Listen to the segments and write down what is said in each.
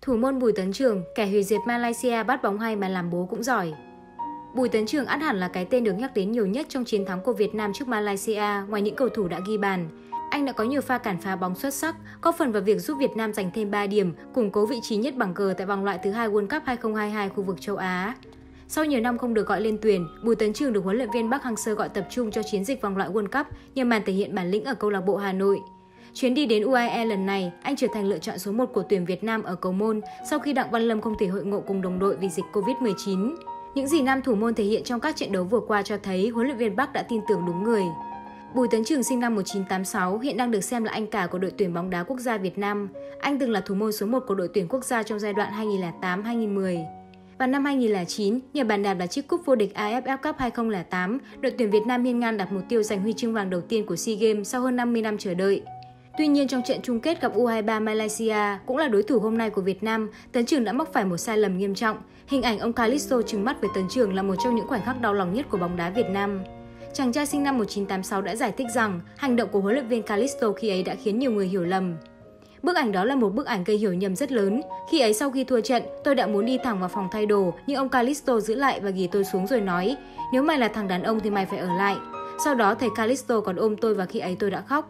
Thủ môn Bùi Tấn Trường, kẻ hủy diệt Malaysia bắt bóng hay mà làm bố cũng giỏi. Bùi Tấn Trường ắt hẳn là cái tên được nhắc đến nhiều nhất trong chiến thắng của Việt Nam trước Malaysia ngoài những cầu thủ đã ghi bàn. Anh đã có nhiều pha cản phá bóng xuất sắc, góp phần vào việc giúp Việt Nam giành thêm 3 điểm, củng cố vị trí nhất bảng cờ tại vòng loại thứ 2 World Cup 2022 khu vực châu Á. Sau nhiều năm không được gọi lên tuyển, Bùi Tấn Trường được huấn luyện viên Park Hang-seo gọi tập trung cho chiến dịch vòng loại World Cup nhờ màn thể hiện bản lĩnh ở câu lạc bộ Hà Nội. Chuyến đi đến UAE lần này, anh trở thành lựa chọn số 1 của tuyển Việt Nam ở cầu môn sau khi Đặng Văn Lâm không thể hội ngộ cùng đồng đội vì dịch Covid-19. Những gì nam thủ môn thể hiện trong các trận đấu vừa qua cho thấy huấn luyện viên Park đã tin tưởng đúng người. Bùi Tấn Trường sinh năm 1986, hiện đang được xem là anh cả của đội tuyển bóng đá quốc gia Việt Nam. Anh từng là thủ môn số 1 của đội tuyển quốc gia trong giai đoạn 2008-2010. Vào năm 2009, nhờ bàn đạp là chiếc cúp vô địch AFF Cup 2008, đội tuyển Việt Nam hiên ngang đặt mục tiêu giành huy chương vàng đầu tiên của SEA Games sau hơn 50 năm chờ đợi. Tuy nhiên trong trận chung kết gặp U23 Malaysia, cũng là đối thủ hôm nay của Việt Nam, Tấn Trường đã mắc phải một sai lầm nghiêm trọng. Hình ảnh ông Calisto trừng mắt với Tấn Trường là một trong những khoảnh khắc đau lòng nhất của bóng đá Việt Nam. Chàng trai sinh năm 1986 đã giải thích rằng hành động của huấn luyện viên Calisto khi ấy đã khiến nhiều người hiểu lầm. Bức ảnh đó là một bức ảnh gây hiểu nhầm rất lớn. Khi ấy sau khi thua trận, tôi đã muốn đi thẳng vào phòng thay đồ, nhưng ông Calisto giữ lại và ghì tôi xuống rồi nói: "Nếu mày là thằng đàn ông thì mày phải ở lại." Sau đó thầy Calisto còn ôm tôi và khi ấy tôi đã khóc.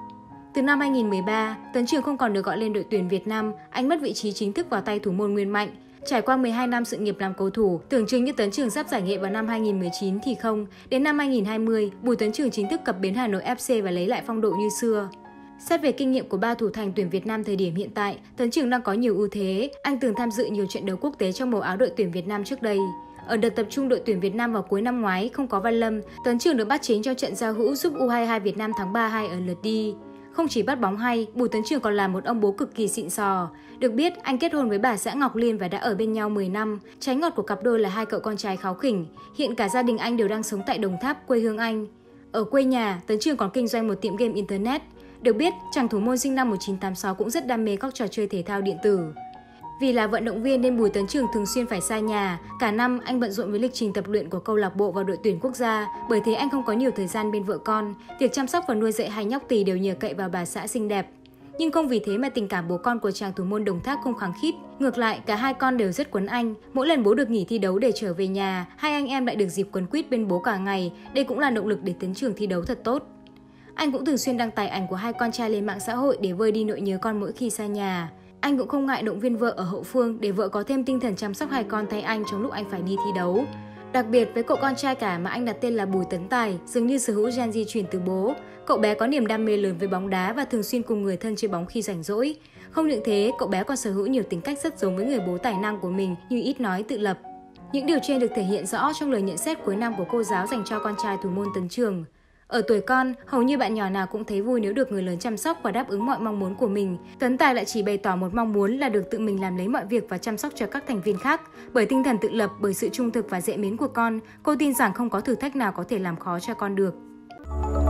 Từ năm 2013, Tấn Trường không còn được gọi lên đội tuyển Việt Nam, anh mất vị trí chính thức vào tay thủ môn Nguyên Mạnh. Trải qua 12 năm sự nghiệp làm cầu thủ, tưởng chừng như Tấn Trường sắp giải nghệ vào năm 2019 thì không. Đến năm 2020, Bùi Tấn Trường chính thức cập bến Hà Nội FC và lấy lại phong độ như xưa. Xét về kinh nghiệm của ba thủ thành tuyển Việt Nam thời điểm hiện tại, Tấn Trường đang có nhiều ưu thế. Anh từng tham dự nhiều trận đấu quốc tế trong màu áo đội tuyển Việt Nam trước đây. Ở đợt tập trung đội tuyển Việt Nam vào cuối năm ngoái không có Văn Lâm, Tấn Trường được bắt chính cho trận giao hữu giúp U22 Việt Nam thắng 3-2 ở lượt đi. Không chỉ bắt bóng hay, Bùi Tấn Trường còn là một ông bố cực kỳ xịn sò. Được biết, anh kết hôn với bà xã Ngọc Liên và đã ở bên nhau 10 năm. Trái ngọt của cặp đôi là hai cậu con trai kháu khỉnh. Hiện cả gia đình anh đều đang sống tại Đồng Tháp, quê hương anh. Ở quê nhà, Tấn Trường còn kinh doanh một tiệm game internet. Được biết, chàng thủ môn sinh năm 1986 cũng rất đam mê các trò chơi thể thao điện tử. Vì là vận động viên nên Bùi Tấn Trường thường xuyên phải xa nhà. Cả năm, anh bận rộn với lịch trình tập luyện của câu lạc bộ và đội tuyển quốc gia. Bởi thế anh không có nhiều thời gian bên vợ con. Việc chăm sóc và nuôi dạy hai nhóc tỳ đều nhờ cậy vào bà xã xinh đẹp. Nhưng không vì thế mà tình cảm bố con của chàng thủ môn Đồng Tháp không khăng khít. Ngược lại, cả hai con đều rất quấn anh. Mỗi lần bố được nghỉ thi đấu để trở về nhà, hai anh em lại được dịp quấn quýt bên bố cả ngày. Đây cũng là động lực để Tấn Trường thi đấu thật tốt. Anh cũng thường xuyên đăng tải ảnh của hai con trai lên mạng xã hội để vơi đi nỗi nhớ con mỗi khi xa nhà. Anh cũng không ngại động viên vợ ở hậu phương để vợ có thêm tinh thần chăm sóc hai con thay anh trong lúc anh phải đi thi đấu. Đặc biệt với cậu con trai cả mà anh đặt tên là Bùi Tấn Tài, dường như sở hữu gen di truyền từ bố. Cậu bé có niềm đam mê lớn với bóng đá và thường xuyên cùng người thân chơi bóng khi rảnh rỗi. Không những thế, cậu bé còn sở hữu nhiều tính cách rất giống với người bố tài năng của mình như ít nói tự lập. Những điều trên được thể hiện rõ trong lời nhận xét cuối năm của cô giáo dành cho con trai thủ môn Tấn Trường. Ở tuổi con, hầu như bạn nhỏ nào cũng thấy vui nếu được người lớn chăm sóc và đáp ứng mọi mong muốn của mình. Tấn Tài lại chỉ bày tỏ một mong muốn là được tự mình làm lấy mọi việc và chăm sóc cho các thành viên khác. Bởi tinh thần tự lập, bởi sự trung thực và dễ mến của con, cô tin rằng không có thử thách nào có thể làm khó cho con được.